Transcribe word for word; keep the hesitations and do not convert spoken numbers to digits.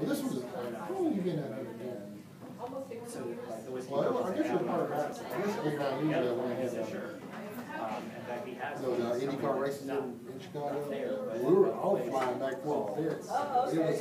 Well, this was, how long you been at it again? So like the whiskey. Well, I guess you're part of that. I guess they got usually when they had Sure. the, Um, in fact, he has. those uh, IndyCar races in, in Chicago. We were all flying back and forth there. It was